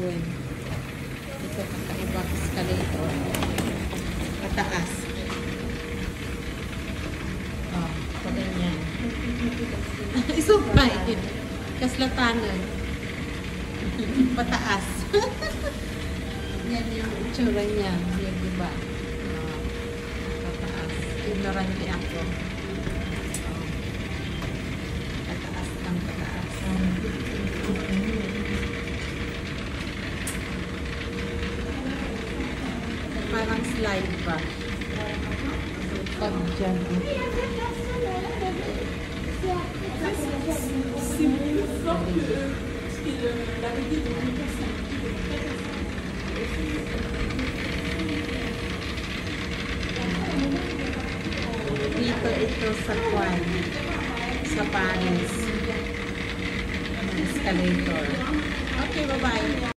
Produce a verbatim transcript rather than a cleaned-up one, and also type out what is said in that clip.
gagawin. Ito, kakaibang escalator. Pataas. Oh, pa ganyan. Isupay. Kaslatanan. Pataas. Yan yung itsura niya. Yan, diba? Oh, pataas. Ignorante ako. Oh. Pataas ng pataas. Parang slide ba? Pag dyan. Dito ito sa Kwan, sa Paris. Escalator. Okay, bye-bye.